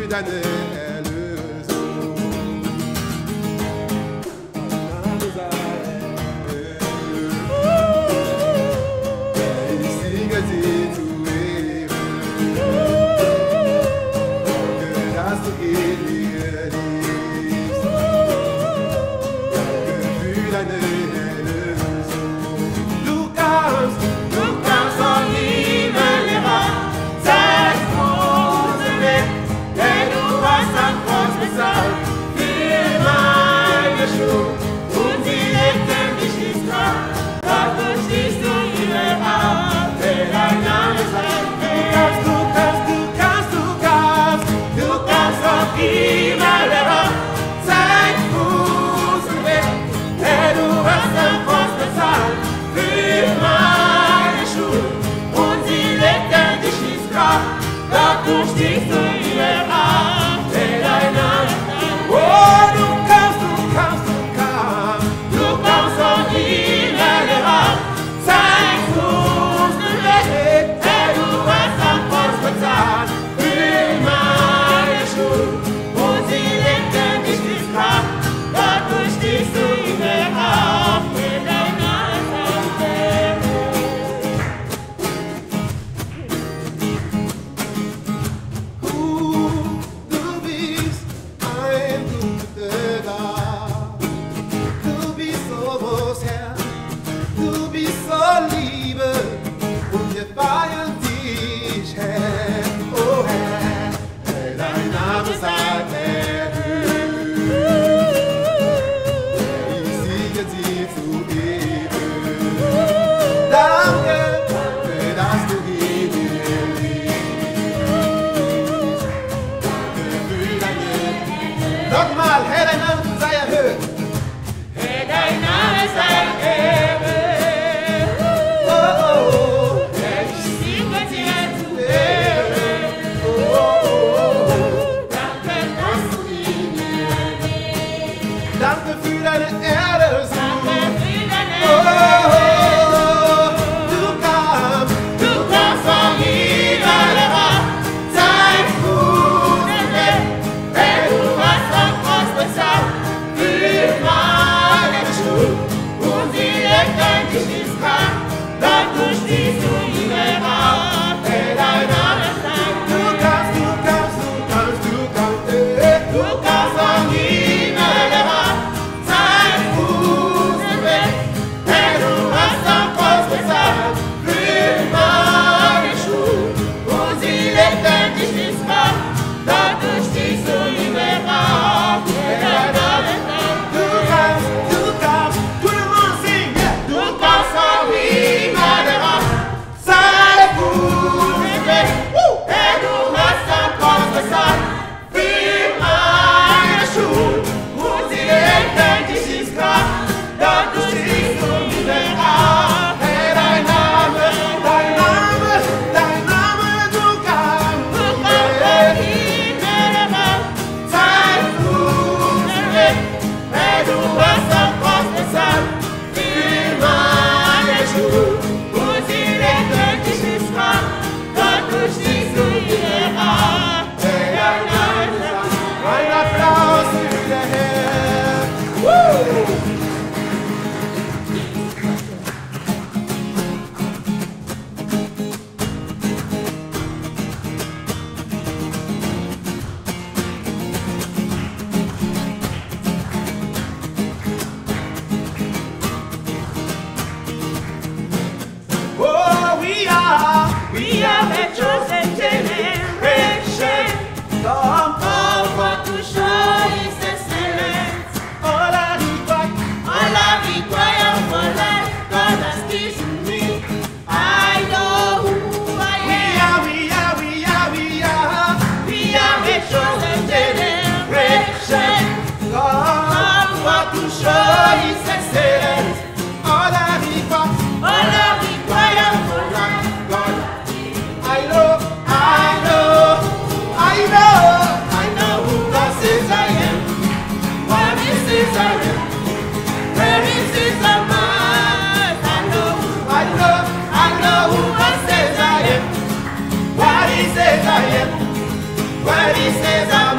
What he says I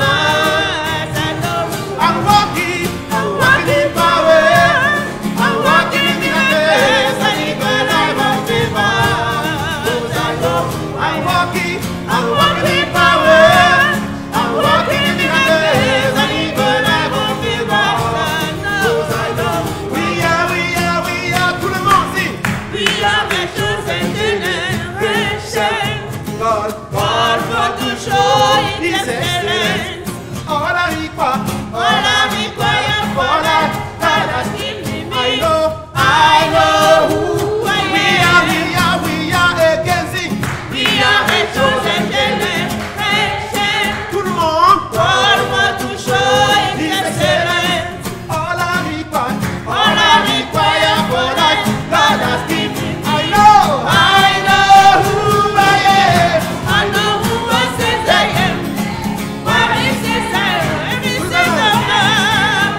I'm walking in power. I'm walking in miracles. I live a life of favor. Cause I know we are, tout le monde sing. We are the chosen generation. God for to show His excellence. All I require For that God has given me. I know who I am. we are again sing. We are the chosen generation. Tout le monde. For to show His excellence. All I require For that God has given me. I know who I am. I know who I says I am. Where He says I am. He says I am.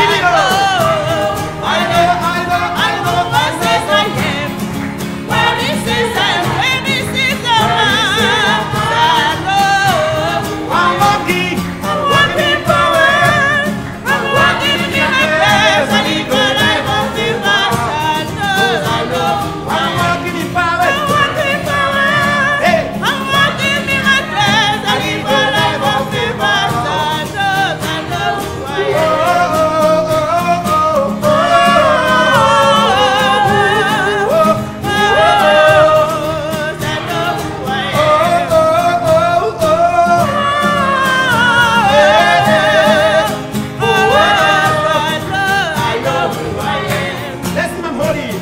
I know who I says I am. Where He says I am. When He says I am. I know. I'm walking in power. I'm walking in miracles. I live a life of favor. I know. I'm walking in power. I'm walking in power. Hey. I'm walking in miracles. I live a life of favor. I know who I am. Let's see my holy.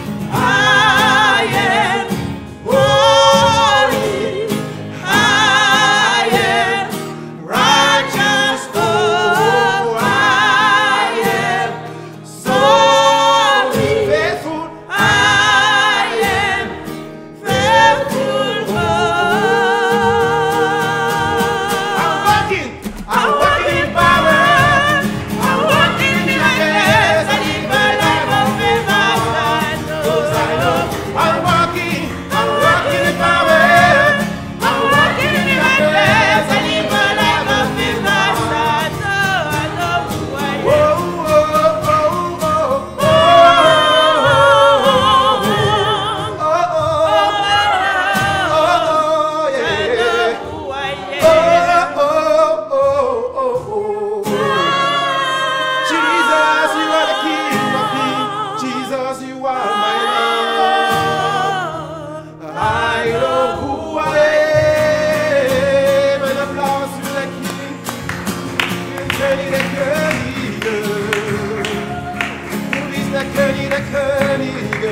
Faithful. I'm walking in power. I'm walking in miracles. I live a life of favor. Cause I know I'm walking in power. I'm walking in miracles. I live a life of favor. Oh, oh, oh, oh, oh, yeah. Jesus, you are the King of Kings. Jesus, you are my name. I know who I am. Un applaus sur la King. König der Könige. Du bist der König der Könige.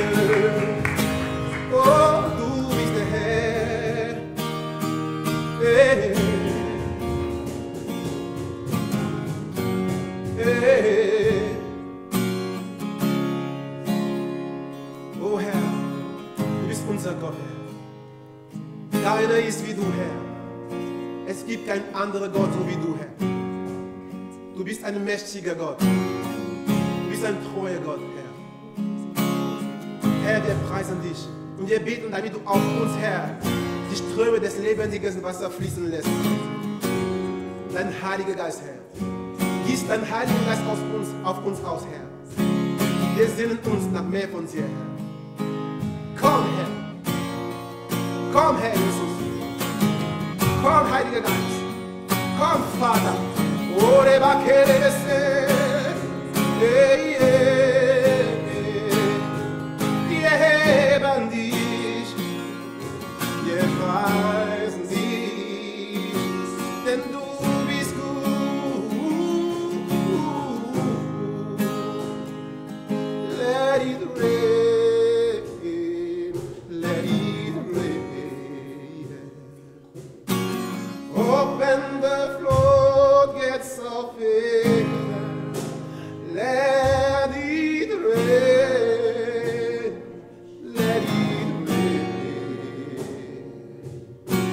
Oh, du bist der Herr. Hey. Hey. Oh Herr, du bist unser Gott, Herr. Keiner ist wie du, Herr. Es gibt kein anderer Gott so wie du, Herr. Du bist ein mächtiger Gott. Du bist ein treuer Gott, Herr. Herr, wir preisen dich und wir beten, damit du auf uns, Herr, die Ströme des lebendigen Wassers fließen lässt. Dein Heiliger Geist, Herr. Gieß dein Heiligen Geist auf uns aus, Herr. Wir sehnen uns nach mehr von dir, Herr. Komm, Herr. Komm, Herr Jesus. Komm, Heiliger Geist. Komm, Vater. Ore bakere bese. Hey, hey, hey. Wir heben dich. Wir preisen dich. Denn du bist gut. Let it rain, let it rain. Open the floodgates of heaven. Let it rain, let it rain.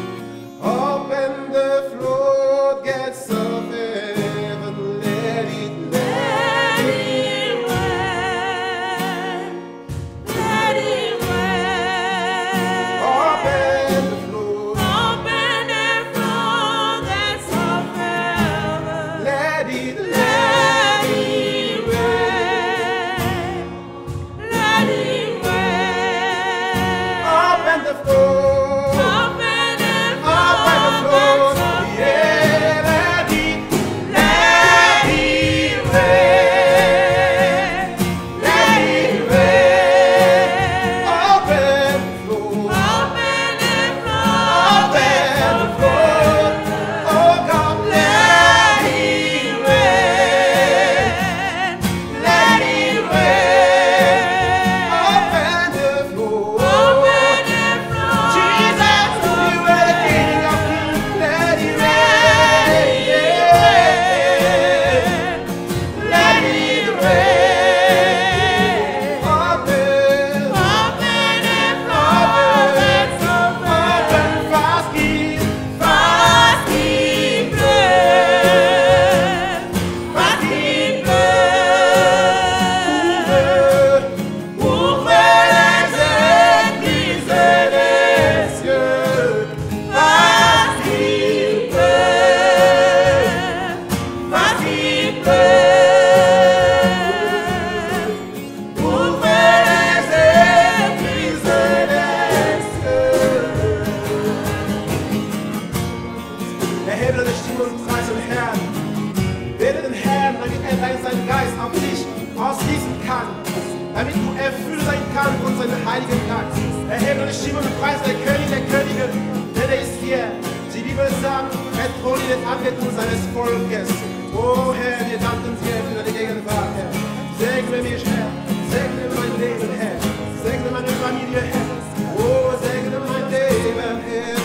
seinen Geist auf dich ausgießen kann, damit du erfüllt sein kannst von seinem heiligen Geist. Erhebe die Stimme und preis der König der Könige, denn er ist hier. Die Bibel sagt, er thront in den Anbetung seines Volkes. Oh Herr, wir danken dir für deine Gegenwart, Herr. Segne mich, Herr. Segne mein Leben, Herr. Segne meine Familie, Herr. Oh, segne mein Leben, Herr.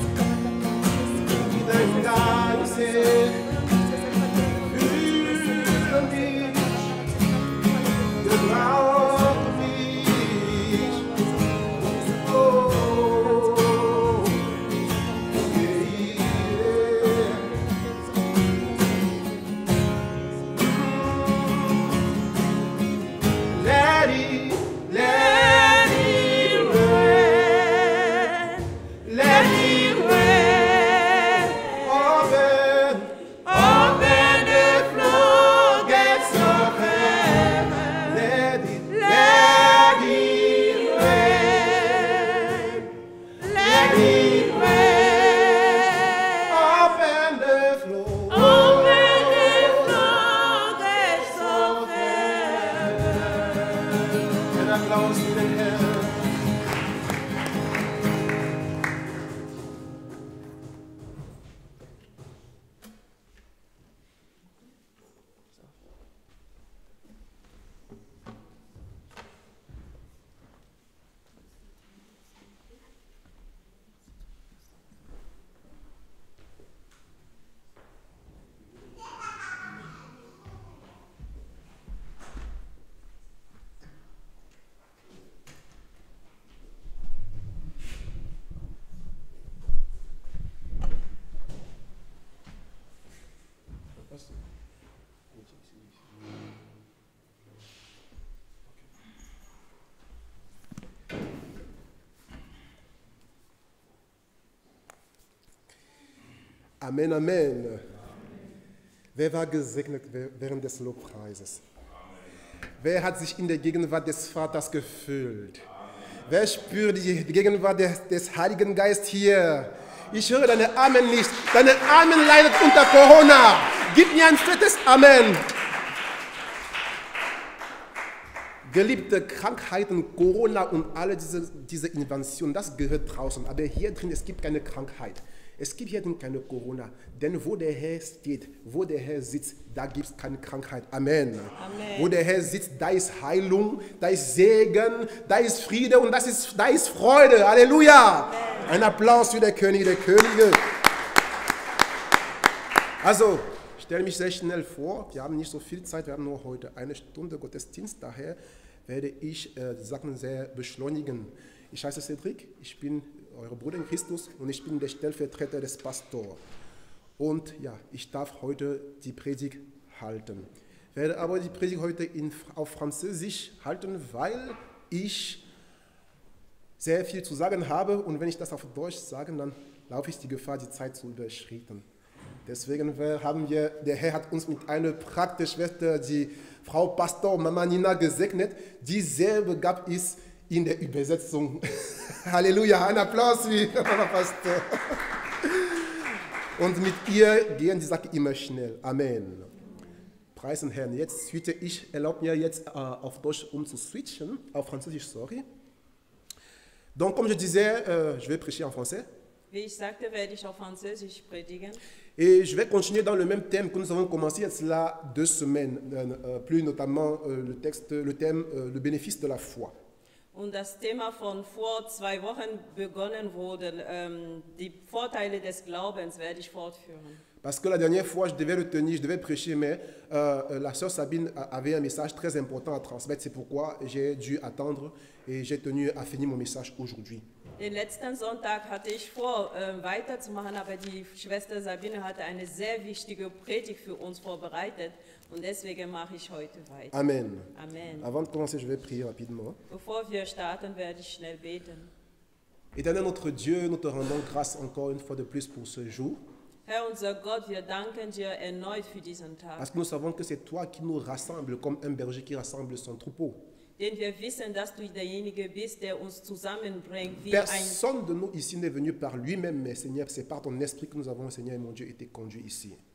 Wie dein Geist, Herr. Fühle mich. Gebrauche mich. Oh. Amen, Amen. Wer war gesegnet während des Lobpreises? Wer hat sich in der Gegenwart des Vaters gefühlt? Wer spürt die Gegenwart des Heiligen Geistes hier? Ich höre deine Amen nicht. Deine Amen leidet unter Corona. Gib mir ein fettes Amen. Geliebte Krankheiten, Corona und alle diese Inventionen, das gehört draußen. Aber hier drin, es gibt keine Krankheit. Es gibt hier drin keine Corona. Denn wo der Herr steht, wo der Herr sitzt, da gibt es keine Krankheit. Amen. Amen. Wo der Herr sitzt, da ist Heilung, da ist Segen, da ist Friede und da ist Freude. Halleluja. Amen. Ein Applaus für den König der Könige. Also, ich stelle mich sehr schnell vor. Wir haben nicht so viel Zeit, wir haben nur heute eine Stunde Gottesdienst. Daher werde ich die Sachen sehr beschleunigen. Ich heiße Cedric, ich bin euer Bruder in Christus und ich bin der Stellvertreter des Pastors. Und ja, ich darf heute die Predigt halten. Ich werde aber die Predigt heute auf Französisch halten, weil ich sehr viel zu sagen habe und wenn ich das auf Deutsch sage, dann laufe ich die Gefahr, die Zeit zu überschreiten. Deswegen haben wir, der Herr hat uns mit einer Praktikschwester, die Frau Pastor Mama Nina, gesegnet, die sehr begabt ist in der Übersetzung. Halleluja, ein Applaus für Mama Pastor. Und mit ihr gehen die Sachen immer schnell. Amen. Preis den Herrn. Jetzt erlaube mir jetzt auf Deutsch umzuswitchen, auf Französisch, sorry. Donc, comme je disais, je vais prêcher en français. Wie ich sagte, werde ich auf Französisch predigen. Et je vais continuer dans le même thème que nous avons commencé il y a cela 2 semaines, plus notamment le thème le bénéfice de la foi. Und das Thema von vor 2 Wochen begonnen wurde, die Vorteile des Glaubens, werde ich fortführen. Parce que la dernière fois, je devais prêcher, mais la sœur Sabine avait un message très important à transmettre. C'est pourquoi j'ai dû attendre et j'ai tenu à finir mon message aujourd'hui. Den letzten Sonntag hatte ich vor, weiterzumachen, aber die Schwester Sabine hatte eine sehr wichtige Predigt für uns vorbereitet und deswegen mache ich heute weiter. Amen. Amen. Avant de commencer, je vais prier rapidement. Bevor wir starten, werde ich schnell beten. Éternel notre Dieu, nous te rendons grâce encore une fois de plus pour ce jour. Herr, unser Gott, wir danken dir erneut für diesen Tag. Parce que nous savons que c'est toi qui nous rassembles comme un berger qui rassemble son troupeau. Denn wir wissen, dass du derjenige bist, der uns zusammenbringt wie Personne de nous ici n'est venu par lui-même, mais Seigneur, c'est par ton esprit que nous avons, Seigneur et mon Dieu, été conduits ici.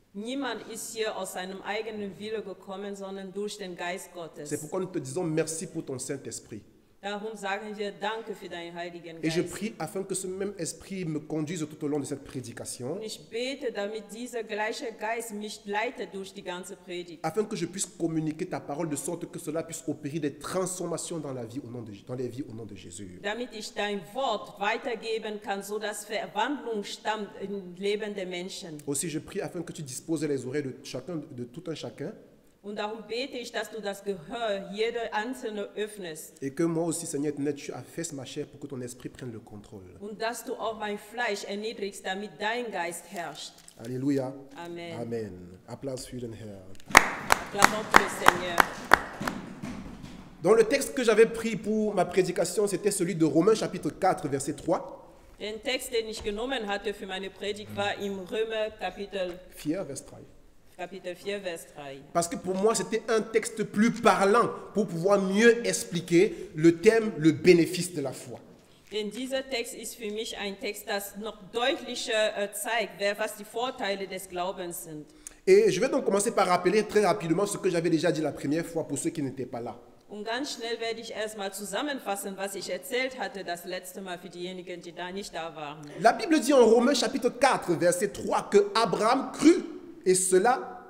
Niemand ist hier aus seinem eigenen Wille gekommen, sondern durch den Geist Gottes. C'est pourquoi nous te disons merci pour ton Saint-Esprit. Darum sagen wir Danke für deinen Heiligen Et je Geist. prie afin que ce même esprit me conduise tout au long de cette prédication, Und ich bete, damit dieser gleiche Geist mich leitet durch die ganze Predigt. afin que je puisse communiquer ta parole de sorte que cela puisse opérer des transformations dans la vie dans les vies au nom de Jésus. Damit ich dein Wort weitergeben kann, sodass Verwandlung stammt im Leben der Menschen. Aussi, je prie afin que tu disposes les oreilles de tout un chacun, Und darum bete ich, dass du das Gehör jeder Einzelne öffnest. et que moi aussi, Seigneur éternel, tu affaisses ma chair pour que ton esprit prenne le contrôle. Und dass du auch mein Fleisch erniedrigst, damit dein Geist herrscht. Alléluia. Amen. Amen. Applaus für den Herrn. Acclamons pour le Seigneur. Dans le texte que j'avais pris pour ma prédication, c'était celui de Romains chapitre 4, verset 3. Den Text, den ich genommen hatte für meine Predigt, war im Römer Kapitel 4, Vers 3. 4, Vers 3. Parce que pour moi, c'était un texte plus parlant pour pouvoir mieux expliquer le thème, le bénéfice de la foi. Denn dieser Text ist für mich ein Text, das noch deutlicher zeigt, was die Vorteile des Glaubens sind. Et je vais donc commencer par rappeler très rapidement ce que j'avais déjà dit la première fois pour ceux qui n'étaient pas là. Und ganz schnell werde ich erstmal zusammenfassen, was ich erzählt hatte das letzte Mal für diejenigen, die da nicht da waren. La Bible dit en Romains chapitre 4, verset 3 que Abraham crut et cela...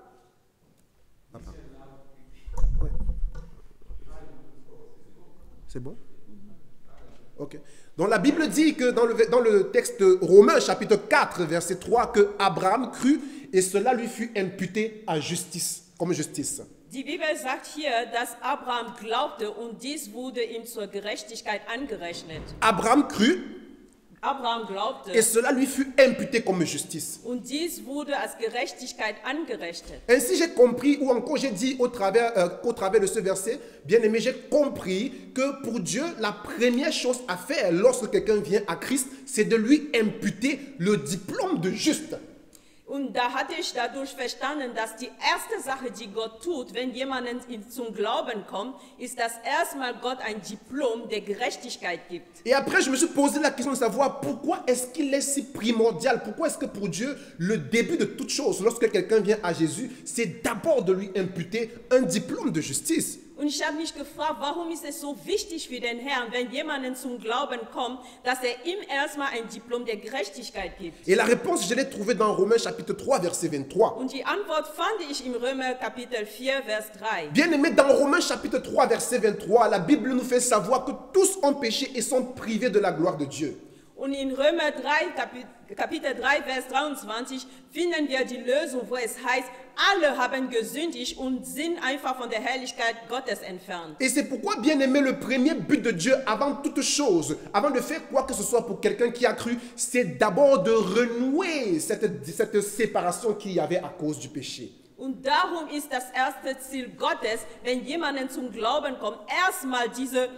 Ouais. C'est bon? Ok. Donc la Bible dit que dans le texte Romains chapitre 4, verset 3, que Abraham crut et cela lui fut imputé à justice, comme justice. Die Bibel sagt hier, dass Abraham glaubte und dies wurde ihm zur Gerechtigkeit angerechnet. Abraham crut Abraham glaubte et cela lui fut imputé comme justice. und dies wurde als Gerechtigkeit angerechnet. Ainsi j'ai compris, ou encore j'ai dit au travers de ce verset, bien aimé, j'ai compris que pour Dieu, la première chose à faire lorsque quelqu'un vient à Christ, c'est de lui imputer le diplôme de juste. Und da hatte ich dadurch verstanden, dass die erste Sache, die Gott tut, wenn jemand zum Glauben kommt, ist, dass erstmal Gott ein Diplom der Gerechtigkeit gibt. Et après, je me suis posé la question de savoir pourquoi est-ce qu'il est si primordial, pourquoi est-ce que pour Dieu, le début de toute chose, lorsque quelqu'un vient à Jésus, c'est d'abord de lui imputer un diplôme de justice. Und ich habe mich gefragt, warum ist es so wichtig für den Herrn, wenn jemand zum Glauben kommt, dass ihm erstmal ein Diplom der Gerechtigkeit gibt. Et la réponse, je l'ai trouvée dans Romains chapitre 3, verset 23. Und die Antwort fand ich im Römer Kapitel 4, Vers 3. Bien aimé, dans Romains chapitre 3, verset 23, la Bible nous fait savoir que tous ont péché et sont privés de la gloire de Dieu. Und in Römer 3, Kapitel 3, Vers 23 finden wir die Lösung, wo es heißt, alle haben gesündigt und sind einfach von der Herrlichkeit Gottes entfernt. Et c'est pourquoi, bien aimé, le premier but de Dieu, avant toute chose, avant de faire quoi que ce soit pour quelqu'un qui a cru, c'est d'abord de renouer cette séparation qu'il y avait à cause du péché. Und darum ist das erste Ziel Gottes, wenn jemand zum Glauben kommt, erstmal diese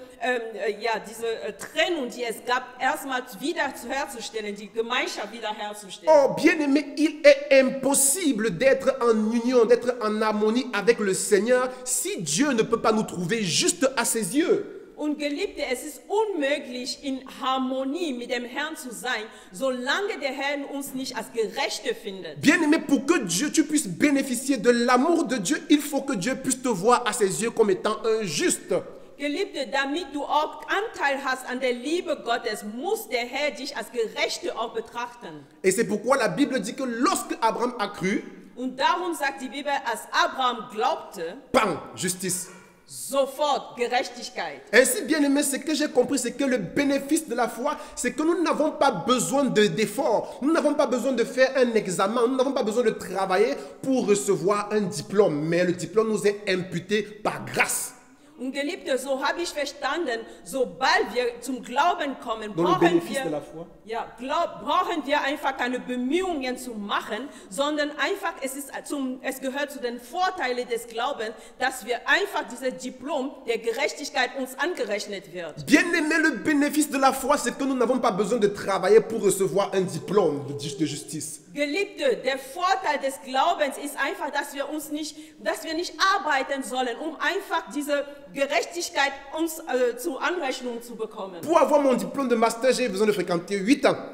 Trennung, die es gab, erstmal wiederherzustellen, die Gemeinschaft wiederherzustellen. Oh, bien-aimé, il est impossible d'être en union, d'être en harmonie avec le Seigneur si Dieu ne peut pas nous trouver juste à ses yeux. Und Geliebte, es ist unmöglich, in Harmonie mit dem Herrn zu sein, solange der Herr uns nicht als Gerechte findet. Bien-aimé, pour que tu puisses bénéficier de l'amour de Dieu, il faut que Dieu puisse te voir à ses yeux comme étant un juste. Geliebte, damit du auch Anteil hast an der Liebe Gottes, muss der Herr dich als Gerechte auch betrachten. Et c'est pourquoi la Bible dit que lorsque Abraham a cru, Und darum sagt die Bibel, als Abraham glaubte, bam, justice. sofort Gerechtigkeit. Ainsi, bien aimé, ce que j'ai compris, c'est que le bénéfice de la foi, c'est que nous n'avons pas besoin d'efforts, nous n'avons pas besoin de faire un examen, nous n'avons pas besoin de travailler pour recevoir un diplôme, mais le diplôme nous est imputé par grâce. Und Geliebte, so habe ich verstanden, sobald wir zum Glauben kommen, Dans le bénéfice de la foi. brauchen wir einfach keine Bemühungen zu machen, sondern einfach, es gehört zu den Vorteilen des Glaubens, dass wir einfach dieses Diplom der Gerechtigkeit uns angerechnet wird. Bien aimé, le bénéfice de la foi, c'est que nous n'avons pas besoin de travailler pour recevoir un diplôme de justice. Geliebte, der Vorteil des Glaubens ist einfach, dass wir nicht arbeiten sollen, um einfach diese Gerechtigkeit uns zur Anrechnung zu bekommen. Pour avoir mon diplôme de master, j'ai besoin de fréquenter 8 ans.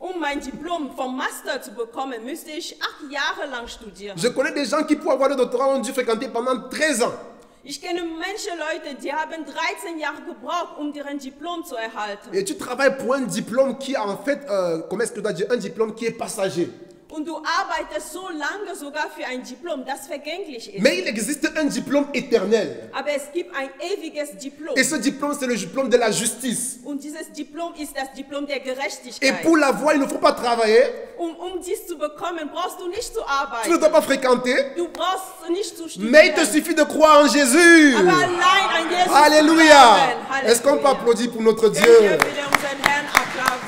Um mein Diplom vom Master zu bekommen, müsste ich 8 Jahre lang studieren. Je connais des gens qui, pour avoir le doctorat, ont dû fréquenter pendant 13 ans. Ich kenne Leute, die haben 13 Jahre gebraucht, um deren Diplom zu erhalten. Et tu travailles pour un diplôme qui est en fait, comment est-ce que je dois dire, un diplôme qui est passager. Und du arbeitest so lange sogar für ein Diplom, das vergänglich ist. Mais il existe un diplôme éternel. Aber es gibt ein ewiges Diplom. Et ce diplôme, c'est le diplôme de la justice. Und dieses Diplom ist das Diplom der Et Gerechtigkeit. pour l'avoir, il ne faut pas travailler. Dies zu bekommen, brauchst du nicht zu Tu ne arbeiten. dois pas fréquenter. Du brauchst nicht zu studieren. Mais il te suffit de croire en Jésus. Aber allein an Jesus Alléluia. zu glauben. Est-ce qu'on peut applaudir pour notre Können Dieu? wir wieder unseren Herrn applaudieren.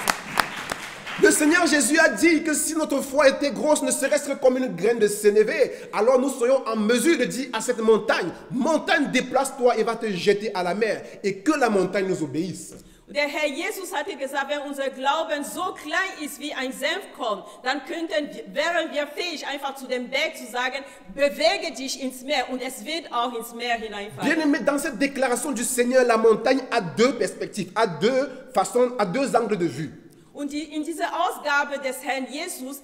Le Seigneur Jésus a dit que si notre foi était grosse, ne serait-ce que comme une graine de sénévé, alors nous serions en mesure de dire à cette montagne, montagne, déplace-toi et va te jeter à la mer, et que la montagne nous obéisse. Der Herr Jesus hatte gesagt, wenn unser Glauben so klein ist wie ein Senfkorn, dann wären wir fähig, einfach zu dem Berg zu sagen, bewege dich ins Meer und es wird auch ins Meer hineinfallen. Bien aimé, dans cette déclaration du Seigneur, la montagne a deux perspectives, a deux façons, a deux angles de vue. Und in dieser Ausgabe des Herrn Jesus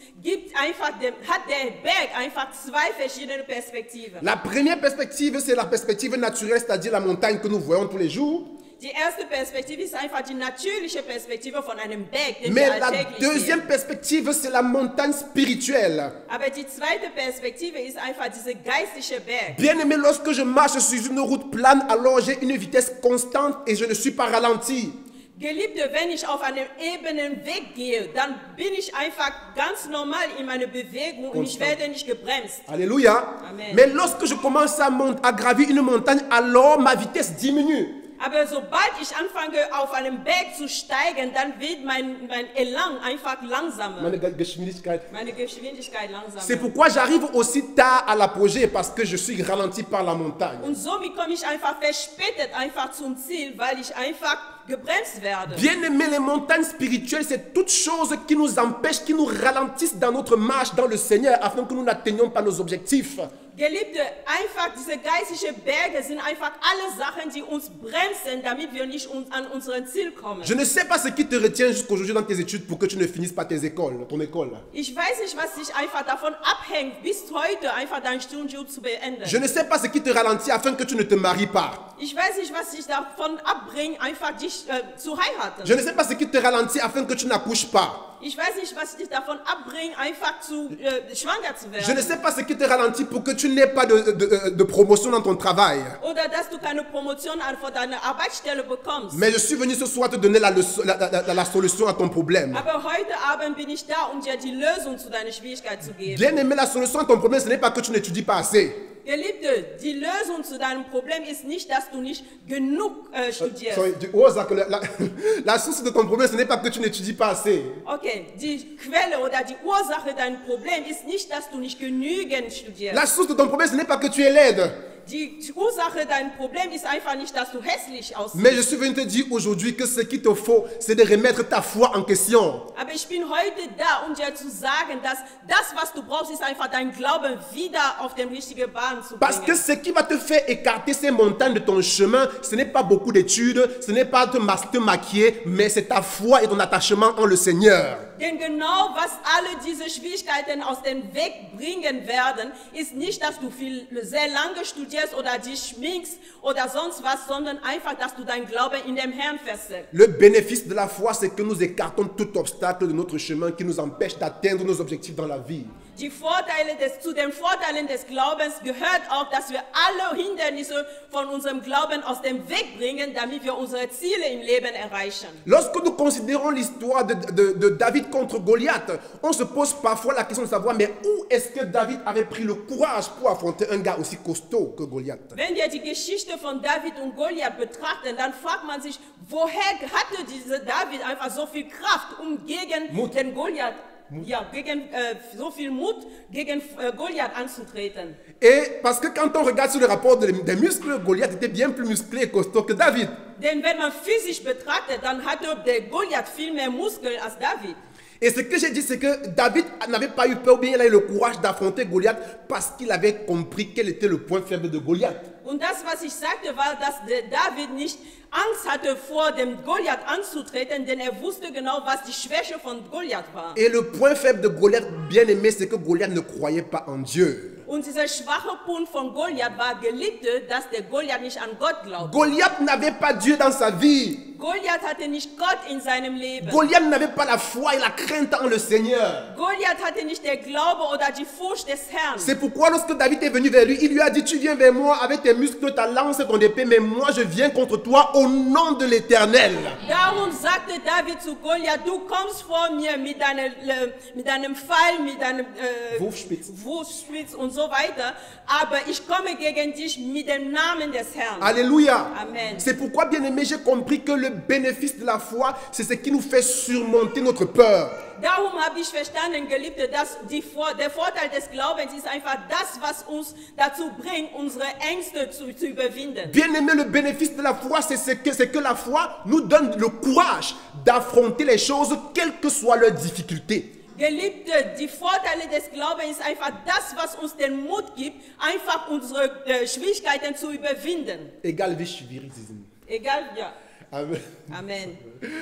hat der Berg einfach 2 verschiedene Perspektiven. La première perspective, c'est la perspective naturelle, c'est-à-dire la montagne que nous voyons tous les jours. Die erste Perspektive ist einfach die natürliche Perspektive von einem Berg, den Mais wir la alltäglich deuxième sehen. perspective, c'est la montagne spirituelle. Aber die zweite Perspektive ist einfach dieser geistliche Berg. Bien aimé, lorsque je marche sur une route plane, alors j'ai une vitesse constante et je ne suis pas ralenti. Geliebte, wenn ich auf einem ebenen Weg gehe, dann bin ich einfach ganz normal in meiner Bewegung und ich werde nicht gebremst. Alléluia. Amen. Mais lorsque je commence à gravir une montagne, alors ma vitesse diminue. Aber sobald ich anfange, auf einem Berg zu steigen, dann wird mein Elan einfach langsamer. Meine Geschwindigkeit. Meine Geschwindigkeit langsamer. C'est pourquoi j'arrive aussi tard à l'apogée, parce que je suis ralenti par la montagne. Und somit komme ich einfach verspätet einfach zum Ziel, weil ich einfach gebremst werde. Bien aimé, les montagnes spirituelles, c'est toutes choses qui nous empêchent, qui nous ralentissent dans notre marche dans le Seigneur, afin que nous n'atteignions pas nos objectifs. Geliebte, einfach diese geistlichen Berge sind einfach alle Sachen, die uns bremsen, damit wir nicht an unser Ziel kommen. Je ne sais pas ce qui te retient jusqu'aujourd'hui dans tes études pour que tu ne finisses pas ton école. Ich weiß nicht, was dich einfach davon abhängt, bis heute einfach dein Studium zu beenden. Je ne sais pas ce qui te ralentit afin que tu ne te maries pas. Ich weiß nicht, was dich davon abbringt, einfach dich zu heiraten. Je ne sais pas ce qui te ralentit afin que tu n'accouches pas. Ich weiß nicht, was dich davon abbringt, einfach schwanger zu werden. Je ne sais pas ce qui te ralentit pour que tu n'aies pas de promotion dans ton travail. Oder dass du keine Promotion von deiner Arbeitsstelle bekommst. Mais je suis venu ce soir te donner la solution à ton problème. Aber heute Abend bin ich da, um dir die Lösung zu deiner Schwierigkeit zu geben. Bien aimé, la solution à ton problème, ce n'est pas que tu n'étudies pas assez. Geliebte, die Lösung zu deinem Problem ist nicht, dass du nicht genug studierst. La source de ton problème, ce n'est pas que tu n'étudies pas assez. Okay, die Quelle oder die Ursache deines Problems ist nicht, dass du nicht genügend studierst. La source de ton problème, ce n'est pas que tu es laide. Die Ursache deines Problems ist einfach nicht, dass du hässlich aussiehst. Mais je suis venu te dire aujourd'hui que ce qu'il te faut, c'est de remettre ta foi en question. Aber ich bin heute da, um dir zu sagen, dass das, was du brauchst, ist einfach dein Glauben wieder auf den richtigen Bahn zu bringen. Parce que ce qui va te faire écarter ces montagnes de ton chemin, ce n'est pas beaucoup d'études, ce n'est pas te maquiller, mais c'est ta foi et ton attachement en le Seigneur. Denn genau was alle diese Schwierigkeiten aus dem Weg bringen werden, ist nicht, dass du sehr lange studierst oder dich schminkst oder sonst was, sondern einfach, dass du dein Glauben in dem Herrn fesselst. Le bénéfice de la foi, c'est que nous écartons tout obstacle de notre chemin qui nous empêche d'atteindre nos objectifs dans la vie. Zu den Vorteilen des Glaubens gehört auch, dass wir alle Hindernisse von unserem Glauben aus dem Weg bringen, damit wir unsere Ziele im Leben erreichen. Lorsque nous considérons l'histoire de David contre Goliath, on se pose parfois la question de savoir, mais où est-ce que David avait pris le courage pour affronter un gars aussi costaud que Goliath? Wenn wir die Geschichte von David und Goliath betrachten, dann fragt man sich, woher hatte dieser David einfach so viel Kraft, um gegen den Goliath so viel Mut gegen Goliath anzutreten. Et parce que quand on regarde sur le rapport des muscles, Goliath était bien plus musclé et costaud que David. Denn wenn man physisch betrachtet, dann hatte der Goliath viel mehr Muskeln als David. Et ce que j'ai dit, c'est que David n'avait pas eu peur, ou bien il a eu le courage d'affronter Goliath parce qu'il avait compris quel était le point faible de Goliath. Und das, was ich sagte, war, dass der David nicht Angst hatte, vor dem Goliath anzutreten, denn er wusste genau, was die Schwäche von Goliath war. Et le point faible de Goliath, bien aimé, c'est que Goliath ne croyait pas en Dieu. Und dieser schwache Punkt von Goliath war, Geliebte, dass der Goliath nicht an Gott glaubte. Goliath n'avait pas Dieu dans sa vie. Goliath hatte nicht Gott in seinem Leben. Goliath n'avait pas la foi et la crainte en le Seigneur. Goliath hatte nicht der Glaube oder die Furcht des Herrn. C'est pourquoi lorsque David est venu vers lui, il lui a dit, tu viens vers moi avec tes muscles, ta lance et ton épée, mais moi je viens contre toi au nom de l'Éternel. Darum sagte David zu Goliath, du kommst vor mir mit deinem Pfeil, mit deinem Wurfspitz und so weiter, aber ich komme gegen dich mit dem Namen des Herrn. Alléluia. Amen. C'est pourquoi, bien aimé, j'ai compris que le bénéfice de la foi, c'est ce qui nous fait surmonter notre peur. Darum habe ich verstanden, Geliebte, dass der Vorteil des Glaubens ist einfach das, was uns dazu bringt, unsere Ängste zu überwinden. Bien aimé, le bénéfice de la foi, c'est que la foi nous donne le courage d'affronter les choses, quelle que soit leur difficulté. Geliebte, die Vorteile des Glaubens ist einfach das, was uns den Mut gibt, einfach unsere Schwierigkeiten zu überwinden. Egal wie schwierig sie sind. Egal, ja. Amen. Amen.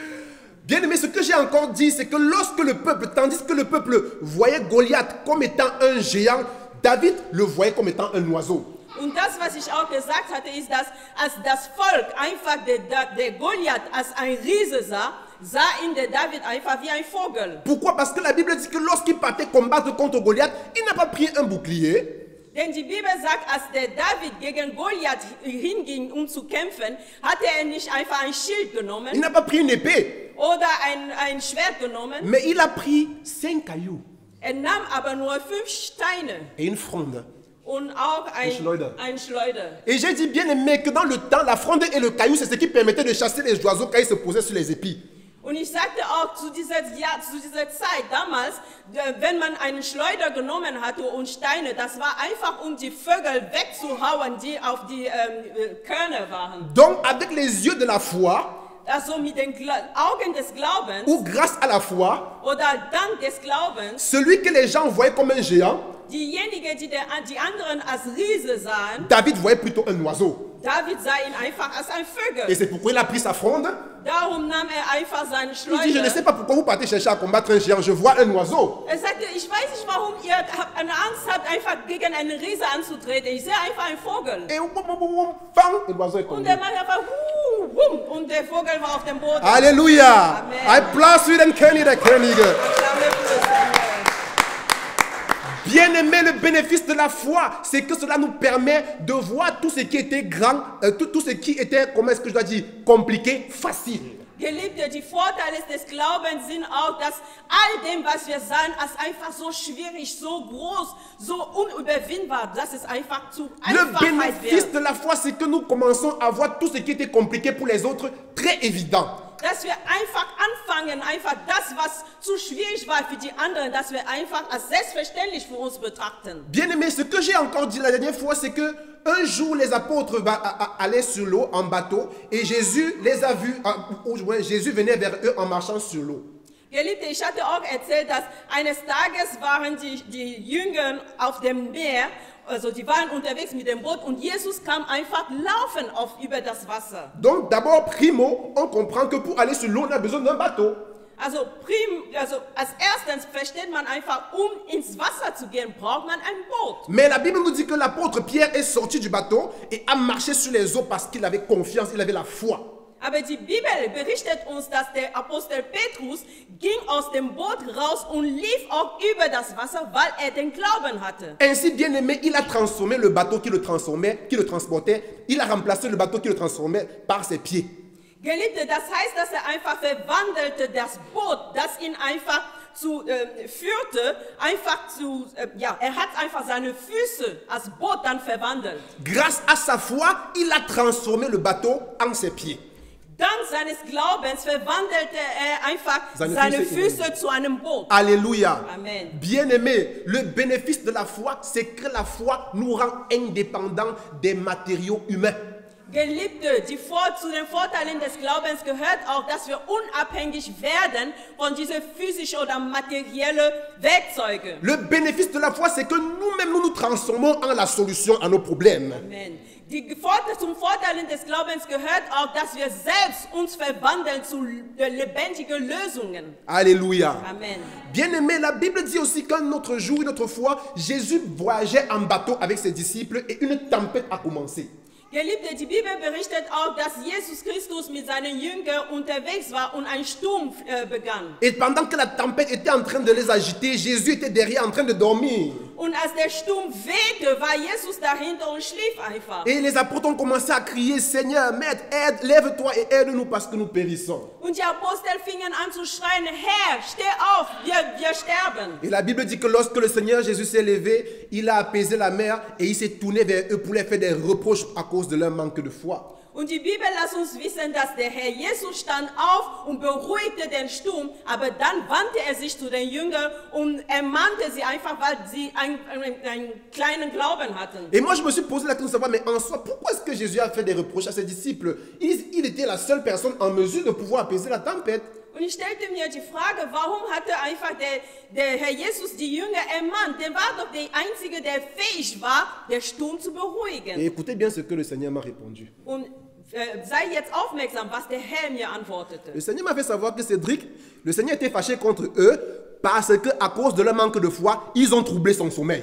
Bien aimé, ce que j'ai encore dit, c'est que lorsque le peuple, tandis que le peuple voyait Goliath comme étant un géant, David le voyait comme étant un oiseau. Und das, was ich auch gesagt hatte, ist, dass als das Volk einfach der Goliath als ein Riese sah ihn der David einfach wie ein Vogel. Pourquoi? Parce que la Bible dit que lorsqu'il partait combattre contre Goliath, il n'a pas pris un bouclier. Denn die Bibel sagt, als der David gegen Goliath hinging, zu kämpfen, hatte er nicht einfach ein Schild genommen. Il n'a pas pris une épée. Oder ein Schwert genommen. Mais il a pris 5 cailloux. Er nahm aber nur 5 Steine. Et une fronde. Und auch ein Schleuder. Et j'ai dit bien aimé que dans le temps, la fronde et le caillou, c'est ce qui permettait de chasser les oiseaux quand ils se posaient sur les épis. Und ich sagte auch zu dieser Zeit damals, wenn man einen Schleuder genommen hatte und Steine, das war einfach, um die Vögel wegzuhauen, die auf die Körner waren. Donc avec les yeux de la foi, also mit den Augen des Glaubens, ou grâce à la foi, oder dank des Glaubens, celui que les gens voyaient comme un géant, diejenigen, die anderen als Riese sahen, David voyait plutôt un oiseau. David sah ihn einfach als ein Vögel. Et c'est pourquoi il a pris sa fronde. Darum nahm einfach seinen Schleuder. Il dit, je ne sais pas pourquoi vous partez chercher à combattre un géant, je vois un oiseau. Er sagte, ich weiß nicht, warum ihr eine Angst habt, einfach gegen einen Riese anzutreten. Ich sehe einfach einen Vogel. Et l'oiseau est Und tombé. er macht einfach und der Vogel war auf dem Boden. Alléluia. Amen. Applaus für den König der Könige. Bien aimé, le bénéfice de la foi, c'est que cela nous permet de voir tout ce qui était grand, tout ce qui était, comment est-ce que je dois dire, compliqué, facile. Geliebte, die Vorteile des Glaubens sind auch, dass all dem, was wir sahen, als einfach so schwierig, so groß, so unüberwindbar, dass es einfach zu Le Einfachheit bénéfice wird. de la foi, c'est que nous commençons à voir tout ce qui était compliqué pour les autres très évident. Dass wir einfach anfangen, einfach das, was zu schwierig war für die anderen, dass wir einfach als selbstverständlich für uns betrachten. Bien aimé, ce que j'ai encore dit la dernière fois, c'est que un jour les apôtres allaient sur l'eau en bateau et Jésus les a vus, Jésus venait vers eux en marchant sur l'eau. Geliebte, ich hatte auch erzählt, dass eines Tages waren die Jünger auf dem Meer, also die waren unterwegs mit dem Boot und Jesus kam einfach laufen über das Wasser. Donc d'abord, primo, on comprend que pour aller sur l'eau, on a besoin d'un bateau. Also als erstens versteht man einfach, ins Wasser zu gehen, braucht man ein Boot. Mais la Bible nous dit que l'apôtre Pierre est sorti du bateau et a marché sur les eaux parce qu'il avait confiance, il avait la foi. Aber die Bibel berichtet uns, dass der Apostel Petrus ging aus dem Boot raus und lief auch über das Wasser, weil er den Glauben hatte. Ainsi, bien aimé, il a transformé le bateau qui le transportait, il a remplacé le bateau qui le transformait par ses pieds. Geliebte, das heißt, dass er einfach verwandelte das Boot, das ihn einfach führte, er hat einfach seine Füße als Boot dann verwandelt. Grâce à sa foi, il a transformé le bateau en ses pieds. Dank seines Glaubens verwandelte er einfach seine Füße zu einem Boot. Alléluia. Amen. Bien-aimé, le bénéfice de la foi, c'est que la foi nous rend indépendants des matériaux humains. Geliebte, zu den Vorteilen des Glaubens gehört auch, dass wir unabhängig werden von diesen physischen oder materiellen Werkzeugen. Le bénéfice de la foi, c'est que nous-mêmes, nous nous transformons en la solution à nos problèmes. Amen. Zum Vorteilen des Glaubens gehört auch, dass wir selbst uns verwandeln zu lebendigen Lösungen. Alléluia. Amen. Bien aimé, la Bible dit aussi qu'un autre jour, une autre fois, Jésus voyageait en bateau avec ses disciples et une tempête a commencé. Geliebte, die Bibel berichtet auch, dass Jesus Christus mit seinen Jüngern unterwegs war und ein Sturm begann. Et pendant que la tempête était en train de les agiter, Jésus était derrière en train de dormir. Und als der Sturm wehte, war Jesus dahinter und schlief einfach. Et les apôtres ont commencé à crier, Seigneur, Maître, aide, lève-toi et aide-nous parce que nous périssons. Und die Apostel fingen an zu schreien, Herr, steh auf, wir sterben. Et la Bible dit que lorsque le Seigneur Jésus s'est levé, il a apaisé la mer et il s'est tourné vers eux pour leur faire des reproches à cause de leur manque de foi. Und die Bibel lässt uns wissen, dass der Herr Jesus stand auf und beruhigte den Sturm, aber dann wandte er sich zu den Jüngern und ermahnte sie einfach, weil sie einen kleinen Glauben hatten. Et moi je me suis posé la question de savoir, mais en soi, pourquoi est-ce que Jésus a fait des reproches à ses disciples? Il était la seule personne en mesure de pouvoir apaiser la tempête. Und ich stellte mir die Frage, warum hatte einfach der Herr Jesus die Jünger ermahnt? Der war doch der Einzige, der fähig war, den Sturm zu beruhigen. Et écoutez bien ce que le Seigneur m'a répondu. Und sei jetzt aufmerksam, was der Herr mir antwortete. Le Seigneur m'a fait savoir que Cédric, le Seigneur était fâché contre eux parce qu'à cause de leur manque de foi, ils ont troublé son sommeil.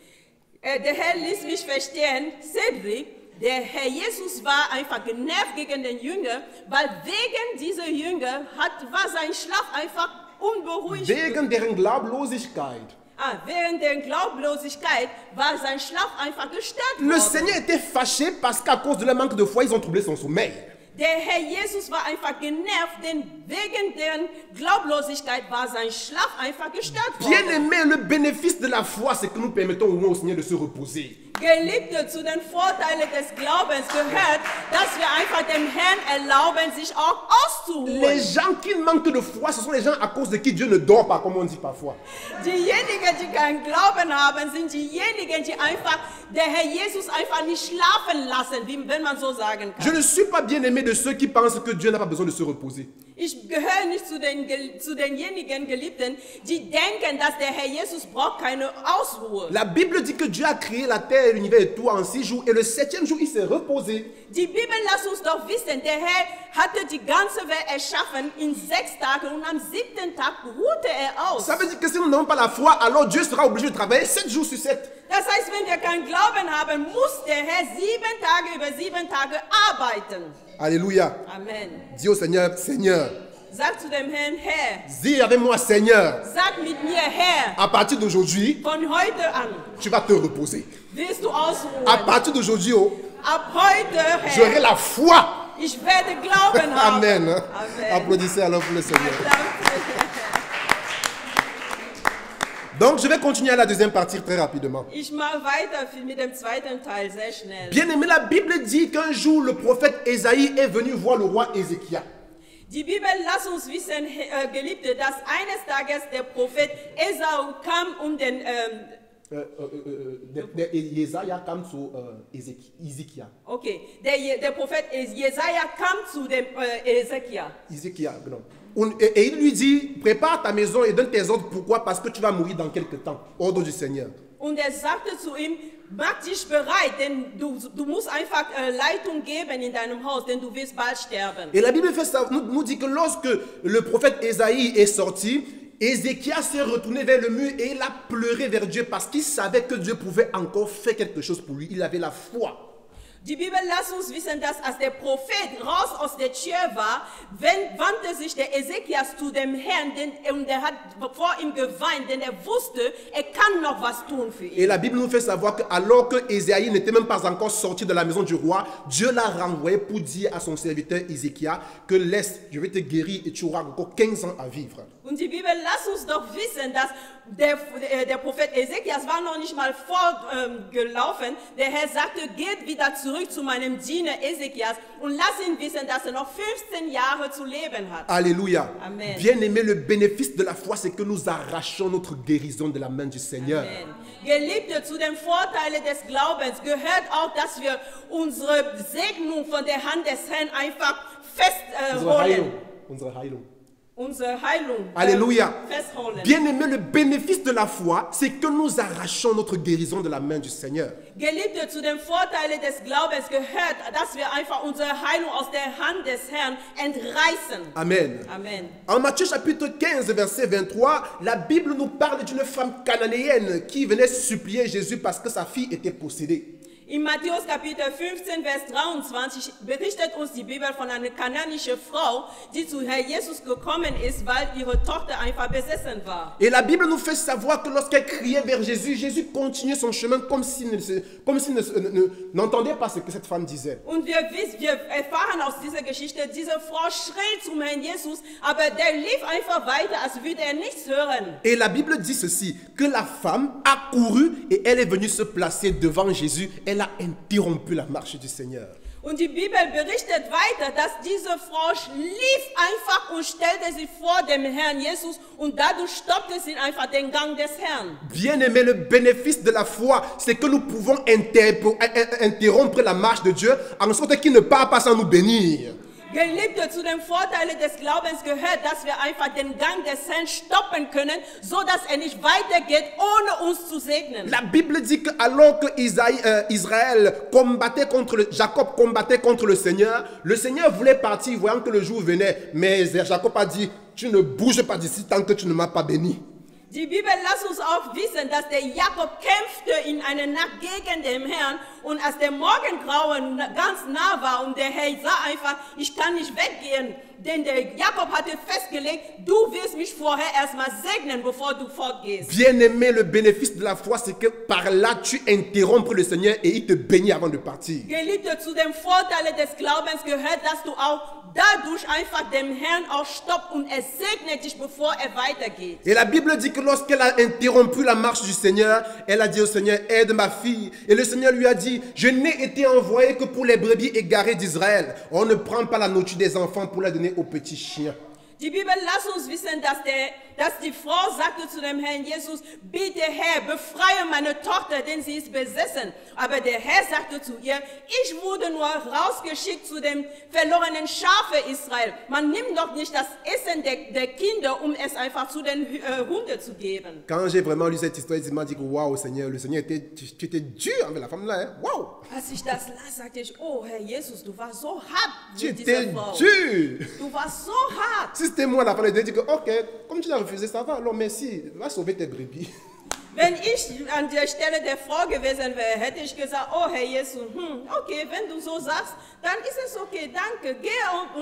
Der Herr ließ mich verstehen, Cédric, der Herr Jesus war einfach genervt gegen den Jünger, weil wegen dieser Jünger war sein Schlaf einfach unberuhigt. Wegen deren Glaublosigkeit. Während der Glaublosigkeit war sein Schlaf einfach gestört Le worden. Seigneur était fâché parce qu'à cause de leur manque de foi, ils ont troublé son sommeil. Der Herr Jesus war einfach genervt, denn wegen deren Glaublosigkeit war sein Schlaf einfach gestört worden. Bien aimé, le bénéfice de la foi, c'est que nous permettons au moins au Seigneur de se reposer. Geliebte, zu den Vorteilen des Glaubens gehört, dass wir einfach dem Herrn erlauben, sich auch auszuruhen. Les gens qui manquent de foi, ce sont les gens à cause de qui Dieu ne dort pas, comme on dit parfois. Diejenigen, die keinen Glauben haben, sind diejenigen, die einfach der Herr Jesus einfach nicht schlafen lassen, wenn man so sagen Je kann. ne suis pas bien aimé de ceux qui pensent que Dieu n'a pas besoin de se reposer. Ich gehöre nicht zu denjenigen Geliebten, die denken, dass der Herr Jesus braucht keine Ausruhe. La Bible dit que Dieu a créé la terre, l'univers et tout en 6 jours et le 7e jour il s'est reposé. Die Bibel lässt uns doch wissen, der Herr hatte die ganze Welt erschaffen in 6 Tagen und am 7. Tag ruhte er aus. Ça veut dire que si nous n'avons pas la foi, alors Dieu sera obligé de travailler 7 jours sur 7. Das heißt, wenn wir keinen Glauben haben, muss der Herr 7 Tage über 7 Tage arbeiten. Alléluia. Amen. Dis au Seigneur, Seigneur. Sag zu dem Herrn, Herr. Dis avec moi, Seigneur. Sag mit mir, Herr. À partir d'aujourd'hui, Von heute an tu vas te reposer. wirst du ausruhen. À partir d'aujourd'hui, oh, Ab heute, j'aurai Herr, la foi. ich werde Glauben haben. Amen. Amen. Applaudissez alors pour le Seigneur. Danke. Donc, je vais continuer à la deuxième partie très rapidement. Ich mache weiter mit dem zweiten Teil sehr schnell. Bien aimé, la Bible dit qu'un jour, le prophète Ésaïe est venu voir le roi Ézéchias. Die Bibel lässt uns wissen, Geliebte, dass eines Tages der Prophet Esau kam, um den Jesaja kam zu Ezekiel. okay, der Prophet Jesaja kam zu dem Ezekiel. Ezekiel, genau. Et il lui dit, prépare ta maison et donne tes ordres. Pourquoi? Parce que tu vas mourir dans quelques temps. Ordre du Seigneur. Und er sagte zu ihm, mach dich bereit, denn du musst einfach Leitung geben in deinem Haus, denn du wirst bald sterben. Et la Bible nous dit que lorsque le prophète Ésaïe est sorti, Ézéchias s'est retourné vers le mur et il a pleuré vers Dieu parce qu'il savait que Dieu pouvait encore faire quelque chose pour lui. Il avait la foi. Die Bibel lässt uns wissen, dass als der Prophet raus aus der Tür war, wandte sich der Ezekias zu dem Herrn und er hat vor ihm geweint, denn er wusste, er kann noch was tun für ihn. Et la Bible nous fait savoir que alors que Ésaïe n'était même pas encore sorti de la maison du roi, Dieu l'a renvoyé pour dire à son serviteur Ézéchias que laisse, je vais te guérir et tu auras encore 15 ans à vivre. Und die Bibel lässt uns doch wissen, dass der Prophet Ezekias war noch nicht mal vorgelaufen. Der Herr sagte, geht wieder zurück zu meinem Diener Ezekias und lass ihn wissen, dass er noch 15 Jahre zu leben hat. Alléluia. Amen. Bien-aimé, le bénéfice de la foi, c'est que nous arrachons notre guérison de la main du Seigneur. Amen. Geliebte, zu den Vorteilen des Glaubens gehört auch, dass wir unsere Segnung von der Hand des Herrn einfach festholen. Unsere Heilung. Unsere Heilung Alléluia. festholen. Bien-aimé, le bénéfice de la foi, c'est que nous arrachons notre guérison de la main du Seigneur. Geliebte, zu den Vorteilen des Glaubens gehört, dass wir einfach unsere Heilung aus der Hand des Herrn entreißen. Amen. Amen. En Matthieu chapitre 15, verset 23, la Bible nous parle d'une femme cananéenne qui venait supplier Jésus parce que sa fille était possédée. In Matthäus Kapitel 15, Vers 23 berichtet uns die Bibel von einer kananischen Frau, die zu Herrn Jesus gekommen ist, weil ihre Tochter einfach besessen war. Et la Bible nous fait savoir que lorsqu'elle criait vers Jésus, Jésus continuait son chemin comme s'il n'entendait pas ce que cette femme disait. Und wir erfahren aus dieser Geschichte, diese Frau schrie zum Herrn Jesus, aber der lief einfach weiter, als würde er nichts hören. Et la Bible dit ceci, que la femme a couru et elle est venue se placer devant Jésus. Elle a interrompu la marche du Seigneur. Und die Bibel berichtet weiter, dass diese Frau lief einfach und stellte sich vor dem Herrn Jesus und dadurch stoppte sie einfach den Gang des Herrn. Bien-aimé, le bénéfice de la foi, c'est que nous pouvons interrompre la marche de Dieu en sorte qu'il ne part pas sans nous bénir. Geliebte, zu den Vorteilen des Glaubens gehört, dass wir einfach den Gang des Herrn stoppen können, so dass er nicht weitergeht, ohne uns zu segnen. La Bible dit que alors que Jacob combattait contre le Seigneur voulait partir voyant que le jour venait, mais Jacob a dit, tu ne bouges pas d'ici tant que tu ne m'as pas béni. Die Bibel lässt uns auch wissen, dass der Jakob kämpfte in einer Nacht gegen den Herrn und als der Morgengrauen ganz nah war und der Herr sah einfach, ich kann nicht weggehen, denn der Jakob hatte festgelegt, du wirst mich vorher erstmal segnen, bevor du fortgehst. Bien-aimé, le bénéfice de la foi, c'est que par là, tu interrompes le Seigneur et il te bénit avant de partir. Geliebte, zu den Vorteilen des Glaubens gehört, dass du auch dadurch einfach dem Herrn auch stoppt und er segnet dich, bevor er weitergeht. Et la Bible dit que lorsqu'elle a interrompu la marche du Seigneur, elle a dit au Seigneur, aide ma fille. Et le Seigneur lui a dit, je n'ai été envoyé que pour les brebis égarées d'Israël. On ne prend pas la nourriture des enfants pour la donner aux petits chiens. Die Bibel lässt uns wissen, dass die Frau sagte zu dem Herrn Jesus, bitte Herr, befreie meine Tochter, denn sie ist besessen. Aber der Herr sagte zu ihr, ich wurde nur rausgeschickt zu den verlorenen Schafe Israel. Man nimmt doch nicht das Essen der Kinder, um es einfach zu den Hunden zu geben. Quand j'ai vraiment lu cette histoire, il m'a dit que waouh Seigneur, le Seigneur tu étais dur avec la femme là, hein? Waouh. Als ich das las, sagte ich, oh Herr Jesus, du warst so hart Tu mit dieser étais Frau. dur. Du warst so hart. Si c'était moi, la femme, elle dit que ok, comme tu l'as refusé, ça va, alors merci, va sauver tes brebis. Wenn ich an der Stelle der Frau gewesen wäre, hätte ich gesagt, oh Herr Jesus, okay, wenn du so sagst, dann ist es okay, danke, geh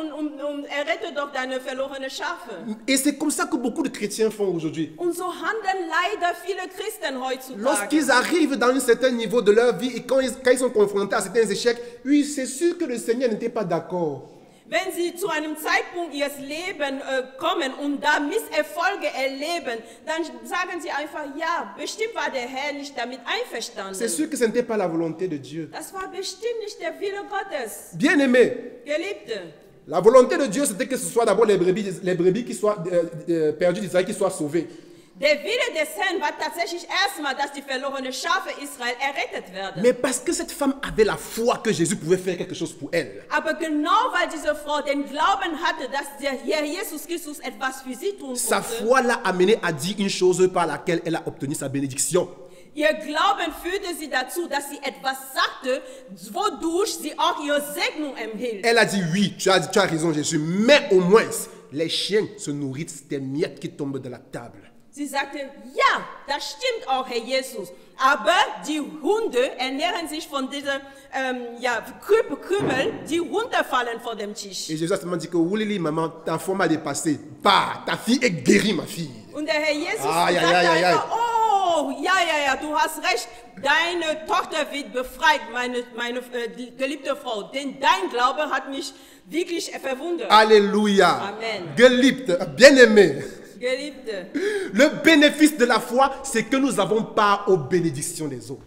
und errette doch deine verlorenen Schafe. Et c'est comme ça que beaucoup de chrétiens font aujourd'hui. Und so handeln leider viele Christen heutzutage. Lorsqu'ils arrivent dans un certain niveau de leur vie et quand ils sont confrontés à certains échecs, oui, c'est sûr que le Seigneur n'était pas d'accord. Wenn sie zu einem Zeitpunkt ihres Lebens kommen und da Misserfolge erleben, dann sagen sie einfach, ja, bestimmt war der Herr nicht damit einverstanden. C'est sûr que ce n'était pas la volonté de Dieu. Das war bestimmt nicht der Wille Gottes. Bien-aimé, Geliebte, la volonté de Dieu, c'était que ce soit d'abord les brebis qui soient perdues d'Israël qui soient sauvées. der Wille des Herrn war tatsächlich erstmal, dass die verlorenen Schafe Israel errettet werden. Mais parce que cette femme avait la foi que Jésus pouvait faire quelque chose pour elle. Aber genau weil diese Frau den Glauben hatte, dass der Herr Jesus Christus etwas für sie tun Sa konnte, foi l'a amenée à dire une chose par laquelle elle a obtenu sa bénédiction. ihr Glauben führte sie dazu, dass sie etwas sagte, wodurch sie auch ihre Segnung erhielt. Elle a dit oui, tu as raison Jésus, mais au moins les chiens se nourrissent des miettes qui tombent de la table. Sie sagte, ja, das stimmt auch, Herr Jesus. Aber die Hunde ernähren sich von diesen Krümel, die runterfallen von dem Tisch. Et Jésus a seulement dit que oui, maman, ta foi m'a dépassé. Bah, ta fille est guérie, ma fille. Und der Herr Jesus Ai, ai, sagte ai, ai, einfach, oh, ja, du hast recht. Deine Tochter wird befreit, meine geliebte Frau. Denn dein Glaube hat mich wirklich verwundert. Alléluia. Amen. Geliebt, bien-aimé. Geliebte, Le bénéfice de la foi, c'est que nous avons part aux bénédictions des autres.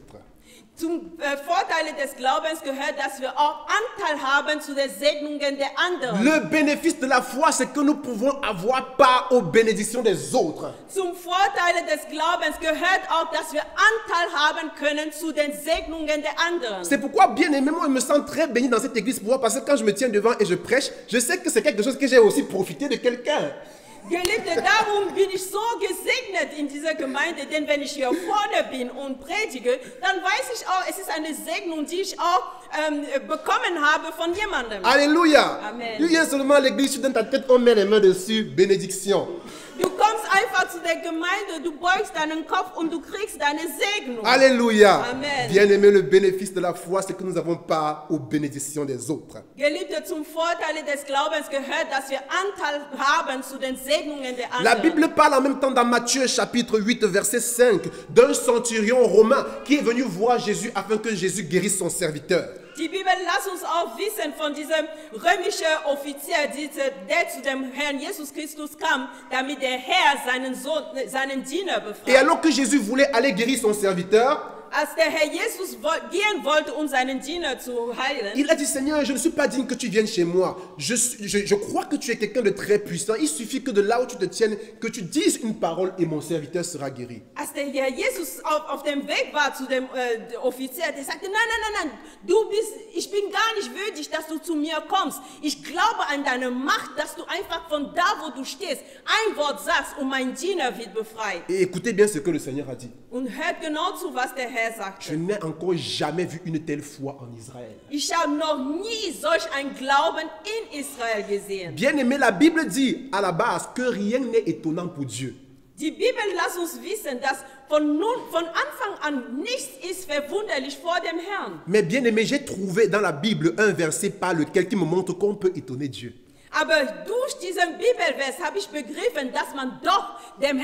zum Vorteile des Glaubens gehört, dass wir auch Anteil haben zu den Segnungen der anderen. Le bénéfice de la foi, c'est que nous pouvons avoir part aux bénédictions des autres. Zum Vorteile des Glaubens gehört auch, dass wir Anteil haben können zu den Segnungen der anderen. C'est pourquoi, bien aimé, moi, je me sens très béni dans cette église. Pourquoi? Parce que quand je me tiens devant et je prêche, je sais que c'est quelque chose que j'ai aussi profité de quelqu'un. Geliebte, darum bin ich so gesegnet in dieser Gemeinde, denn wenn ich hier vorne bin und predige, dann weiß ich auch, es ist eine Segnung, die ich auch bekommen habe von jemandem. Alléluia. Amen. Tu viens seulement à l'église, tu donnes ta tête, on met les mains dessus, bénédiction. Du kommst einfach zu der Gemeinde, du beugst deinen Kopf und du kriegst deine Segnung. Alléluia. Amen. Bien aimé, le bénéfice de la foi, c'est que nous avons part aux bénédictions des autres. Geliebte, zum Vorteile des Glaubens gehört, dass wir Anteil haben zu den Segnungen der anderen. La Bible parle en même temps dans Matthieu chapitre 8 verset 5 d'un centurion romain qui est venu voir Jésus afin que Jésus guérisse son serviteur. Die Bibel lässt uns auch wissen von diesem römischen Offizier, der zu dem Herrn Jesus Christus kam, damit der Herr seinen Diener befreit. Et alors que Jésus voulait aller guérir son serviteur, Als der Herr Jesus gehen wollte, um seinen Diener zu heilen, il a dit, Seigneur, je ne suis pas digne que tu viennes chez moi. Je crois que tu es quelqu'un de très puissant. Il suffit que de là où tu te tiennes, que tu dises une parole et mon serviteur sera guéri. als der Herr Jesus auf dem Weg war zu dem Offizier, der sagte, nein, ich bin gar nicht würdig, dass du zu mir kommst. Ich glaube an deine Macht, dass du einfach von da, wo du stehst, ein Wort sagst und mein Diener wird befreit. Et écoutez bien ce que le Seigneur a dit. Und hört genau zu, was der Herr sagte. Je n'ai encore jamais vu une telle foi en Israël. Ich habe noch nie solch ein Glauben in Israel gesehen. Bien aimé, la Bible dit à la base que rien n'est étonnant pour Dieu. Die Bibel lässt uns wissen, dass von Anfang an nichts ist verwunderlich vor dem Herrn. Mais bien aimé, j'ai trouvé dans la Bible un verset par lequel qui me montre qu'on peut étonner Dieu. Aber durch diesen Bibelvers habe ich begriffen, dass man doch dem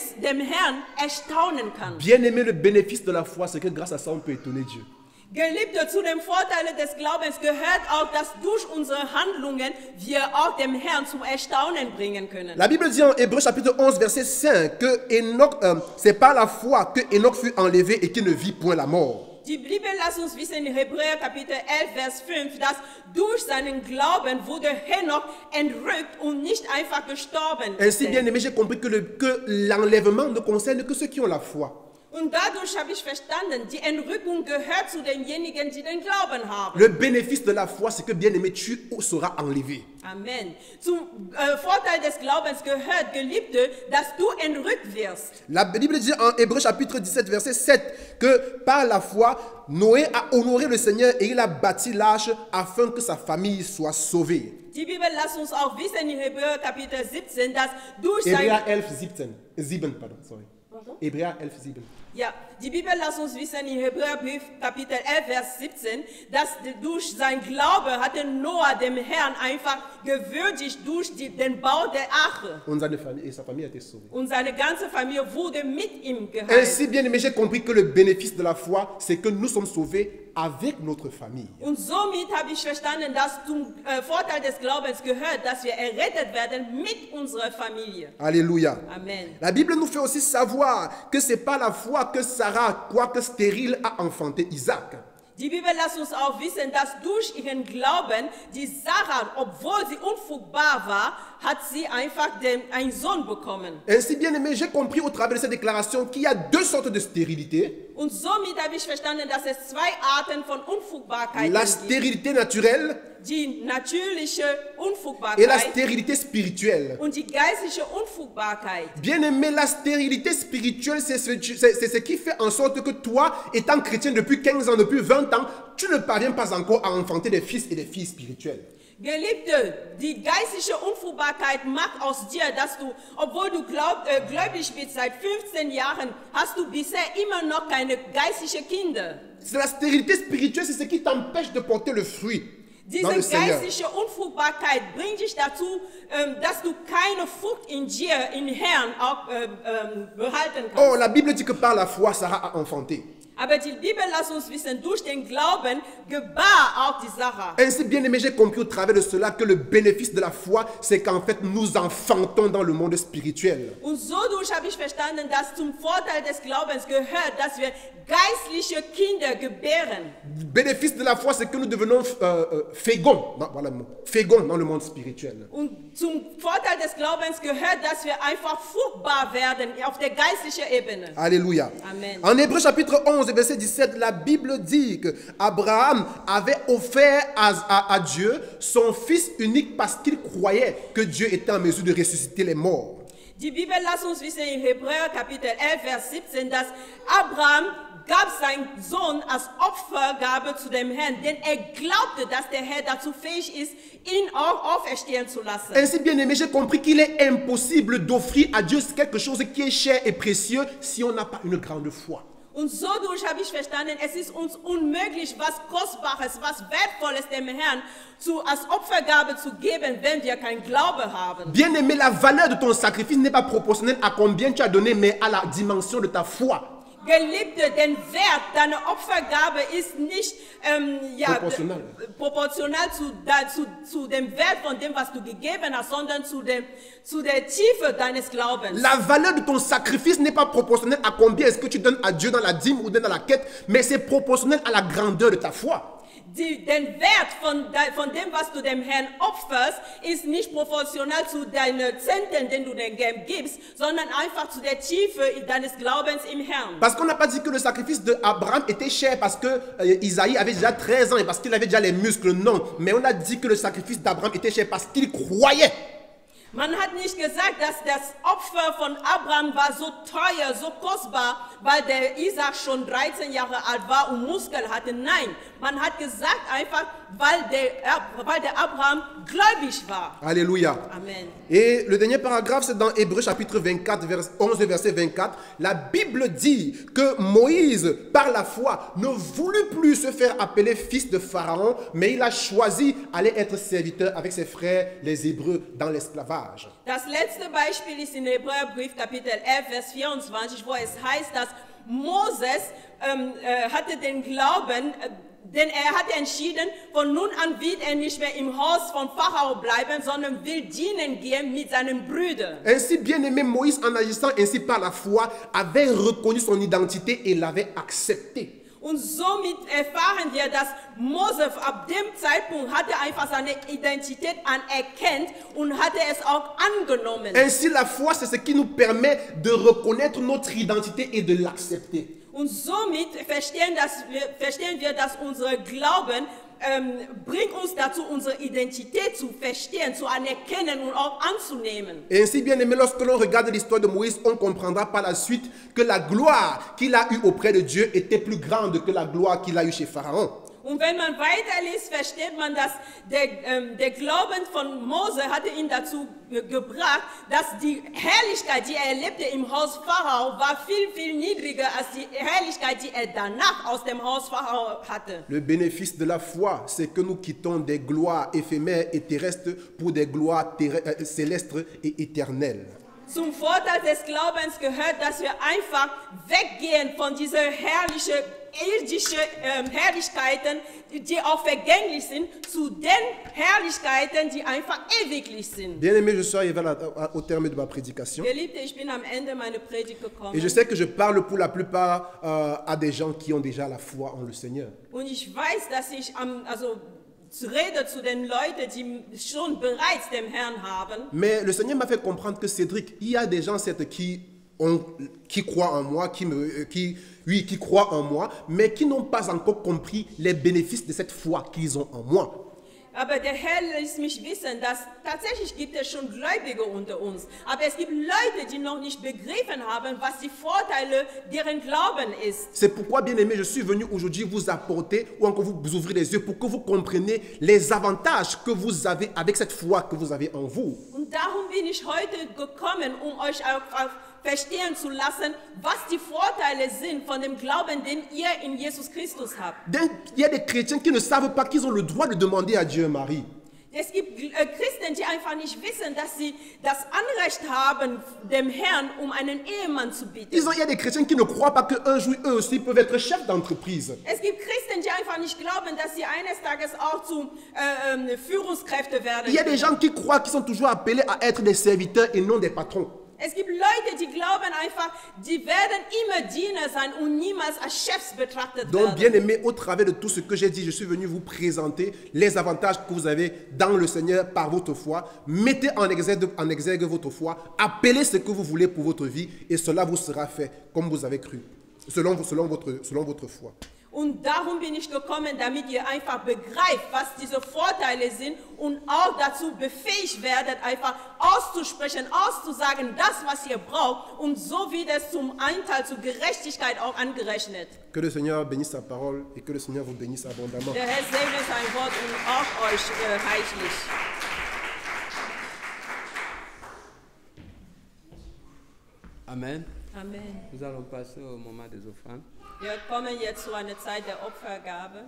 Herrn erstaunen kann. Bien aimé, le bénéfice de la foi, c'est que grâce à ça, on peut étonner Dieu. Geliebte, zu den Vorteilen des Glaubens gehört auch, dass durch unsere Handlungen wir auch dem Herrn zum Erstaunen bringen können. La Bible dit en Hébreux chapitre 11 verset 5 que c'est par la foi que Enoch fut enlevé et qu'il ne vit point la mort. Die Bibel lässt uns wissen in Hebräer Kapitel 11 Vers 5, dass durch seinen Glauben wurde Henoch entrückt und nicht einfach gestorben. Ainsi, bien aimé, j'ai compris que l'enlèvement ne concerne que ceux qui ont la foi. Und dadurch habe ich verstanden, die Entrückung gehört zu denjenigen, die den Glauben haben. Le bénéfice de la foi, c'est que bien aimé, tu seras enlevé. Amen. Zum Vorteil des Glaubens gehört, Geliebte, dass du entrückt wirst. La Bible dit en Hébreux chapitre 17 verset 7 que par la foi, Noé a honoré le Seigneur et il a bâti l'arche afin que sa famille soit sauvée. Die Bibel lässt uns auch wissen in Hebräer Kapitel 17, dass durch Hebräer 11, 7, pardon, sorry. Hebräer 11, 7. Ja, die Bibel lässt uns wissen in Hebräerbrief Kapitel 11, Vers 17, dass durch sein Glaube hatte Noah dem Herrn einfach gewürdigt durch den Bau der Arche. Und sa famille a été sauvée. Und seine ganze Familie wurde mit ihm geheilt. Ainsi, bien aimé, j'ai compris que le bénéfice de la foi, c'est que nous sommes sauvés avec notre famille. Und somit habe ich verstanden, dass zum Vorteil des Glaubens gehört, dass wir errettet werden mit unserer Familie. Alléluia. Amen. La Bible nous fait aussi savoir que c'est par la foi que Sarah, quoique stérile, a enfanté Isaac. Die Bibel lässt uns auch wissen, dass durch ihren Glauben die Sarah, obwohl sie unfruchtbar war, hat sie einfach einen Sohn bekommen. Ainsi, bien aimé, j'ai compris au travers de cette déclaration qu'il y a deux sortes de stérilité. Und somit habe ich verstanden, dass es zwei Arten von Unfruchtbarkeit La gibt. stérilité naturelle Die natürliche et la Unfruchtbarkeit stérilité spirituelle. und die geistliche Unfruchtbarkeit. Bien aimé, la stérilité spirituelle, c'est ce qui fait en sorte que toi, étant chrétien depuis 15 ans, depuis 20 ans, tu ne parviens pas encore à enfanter des fils et des filles spirituels. Geliebte, die geistliche Unfruchtbarkeit macht aus dir, dass du, obwohl du gläubig bist seit 15 Jahren, hast du bisher immer noch keine geistlichen Kinder. C'est la stérilité spirituelle, c'est ce qui t'empêche de porter le fruit dans le Diese Seigneur. geistliche Unfruchtbarkeit bringt dich dazu, dass du keine Frucht in dir, im Herrn auch behalten kannst. Oh, la Bible dit que par la foi, Sarah a enfanté. Aber die Bibel lässt uns wissen, durch den Glauben gebar auch die Sarah. Ainsi, bien aimé, j'ai compris au travers de cela que le bénéfice de la foi, c'est qu'en fait, nous enfantons dans le monde spirituel. Und so durch habe ich verstanden, dass zum Vorteil des Glaubens gehört, dass wir geistliche Kinder gebären. Le bénéfice de la foi, c'est que nous devenons féconds, voilà le mot, féconds dans le monde spirituel. Und zum Vorteil des Glaubens gehört, dass wir einfach fruchtbar werden auf der geistlichen Ebene. Alléluia. Amen. En Hébreux chapitre 11, verset 17, la Bible dit que Abraham avait offert à Dieu son fils unique parce qu'il croyait que Dieu était en mesure de ressusciter les morts. Die Bibel lässt uns wissen in Hebräer Kapitel 11, Vers 17, dass Abraham gab seinen Sohn als Opfergabe zu dem Herrn, denn er glaubte, dass der Herr dazu fähig ist, ihn auch auferstehen zu lassen. Ainsi, bien aimé, j'ai compris qu'il est impossible d'offrir à Dieu quelque chose qui est cher et précieux si on n'a pas une grande foi. Und so durch habe ich verstanden, es ist uns unmöglich, was Kostbares, was Wertvolles dem Herrn als Opfergabe zu geben, wenn wir keinen Glaube haben. Bien aimé, la valeur de ton sacrifice n'est pas proportionnelle à combien tu as donné, mais à la dimension de ta foi. Geliebte, den Wert deiner Opfergabe ist nicht proportional zu dem Wert von dem, was du gegeben hast, sondern zu der Tiefe deines Glaubens. La valeur de ton sacrifice n'est pas proportionnelle à combien est-ce que tu donnes à Dieu dans la dîme ou dans la quête, mais c'est proportionnel à la grandeur de ta foi. Den Wert von dem, was du dem Herrn opferst, ist nicht proportional zu deinen Zenten, den du dem gibst, sondern einfach zu der Tiefe deines Glaubens im Herrn. Parce qu'on n'a pas dit que le sacrifice d'Abraham était cher parce que Isaïe avait déjà 13 ans et parce qu'il avait déjà les muscles, non. Mais on a dit que le sacrifice d'Abraham était cher parce qu'il croyait. Man hat nicht gesagt, dass das Opfer von Abraham war so teuer, so kostbar, weil der Isaac schon 13 Jahre alt war und Muskeln hatte. Nein, man hat gesagt einfach, weil der Abraham gläubig war. Alléluia. Amen. Et le dernier paragraphe, c'est dans Hébreux chapitre 24, 11 verset 24. La Bible dit que Moïse, par la foi, ne voulut plus se faire appeler fils de Pharaon, mais il a choisi d'aller être serviteur avec ses frères, les Hébreux, dans l'esclavage. Das letzte Beispiel ist in Hebräerbrief Kapitel 11, Vers 24, wo es heißt, dass Moses hatte den Glauben, denn er hatte entschieden, von nun an wird er nicht mehr im Haus von Pharao bleiben, sondern will dienen gehen mit seinen Brüdern. Ainsi, bien-aimé Moïse, en agissant ainsi par la foi, avait reconnu son identité et l'avait acceptée. Und somit erfahren wir, dass Mose ab dem Zeitpunkt hatte einfach seine Identität anerkannt und hatte es auch angenommen. Ainsi, la foi, c'est ce qui nous permet de reconnaître notre identité et de l'accepter. Und somit verstehen wir, dass unser Glauben bringt uns dazu, unsere Identität zu verstehen, zu anerkennen und auch anzunehmen. Et ainsi, bien aimé, lorsque l'on regarde l'histoire de Moïse, on comprendra par la suite que la gloire qu'il a eue auprès de Dieu était plus grande que la gloire qu'il a eue chez Pharaon. Und wenn man weiterliest, versteht man, dass der Glauben von Mose hatte ihn dazu gebracht, dass die Herrlichkeit, die er erlebte im Haus Pharao, war viel, viel niedriger als die Herrlichkeit, die er danach aus dem Haus Pharao hatte. Le bénéfice de la foi, c'est que nous quittons des gloires éphémères et terrestres pour des gloires célestes et éternelles. Zum Vorteil des Glaubens gehört, dass wir einfach weggehen von dieser irdischen Herrlichkeiten, die auch vergänglich sind, zu den Herrlichkeiten, die einfach ewiglich sind. Bien aimé, je suis arrivé au terme de ma prédication. Geliebte, ich bin am Ende meiner Predigt gekommen. Et je sais que je parle pour la plupart à des gens qui ont déjà la foi en le Seigneur. Und ich weiß, dass ich rede zu den Leuten, die schon bereits den Herrn haben. Mais le Seigneur m'a fait comprendre que Cédric, il y a des gens certes qui croient en moi, qui croient en moi, mais qui n'ont pas encore compris les bénéfices de cette foi qu'ils ont en moi. Aber der Herr lässt mich wissen, dass tatsächlich gibt es schon Gläubige unter uns. Aber es gibt Leute, die noch nicht begriffen haben, was die Vorteile deren Glauben ist. C'est pourquoi, bien aimé, je suis venu aujourd'hui vous apporter ou encore vous ouvrir les yeux pour que vous compreniez les avantages que vous avez avec cette foi que vous avez en vous. Und darum bin ich heute gekommen, euch auch verstehen zu lassen, was die Vorteile sind von dem Glauben, den ihr in Jesus Christus habt. Il y a des chrétiens qui ne savent pas qu'ils ont le droit de demander à Dieu un mari. Es gibt Christen, die einfach nicht wissen, dass sie das Anrecht haben, dem Herrn einen Ehemann zu bieten. Il y a des chrétiens qui ne croient pas qu'un jour, eux aussi, peuvent être chefs d'entreprise. Es gibt Christen, die einfach nicht glauben, dass sie eines Tages auch zu Führungskräfte werden. Il y a des gens qui croient qu'ils sont toujours appelés à être des serviteurs et non des patrons. Es gibt Leute, die glauben einfach, die werden immer Diener sein und niemals als Chefs betrachtet Donc, werden. bien aimé, au travers de tout ce que j'ai dit, je suis venu vous présenter les avantages que vous avez dans le Seigneur par votre foi. Mettez en exergue votre foi, appelez ce que vous voulez pour votre vie et cela vous sera fait comme vous avez cru, selon votre foi. Und darum bin ich gekommen, damit ihr einfach begreift, was diese Vorteile sind und auch dazu befähigt werdet, einfach auszusprechen, auszusagen, das, was ihr braucht, und so wird es zum Einteil, zur Gerechtigkeit auch angerechnet. Que le Seigneur bénisse sa parole et que le Seigneur vous bénisse abondamment. Der Herr segne sein Wort und auch euch reichlich. Amen. Amen. Nous allons passer au moment des offrandes. Wir kommen jetzt zu einer Zeit der Opfergabe.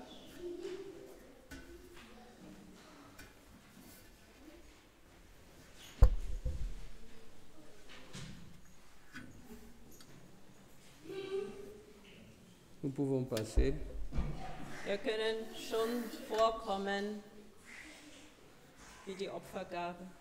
Nous pouvons passer. Wir können schon vorkommen wie die Opfergabe.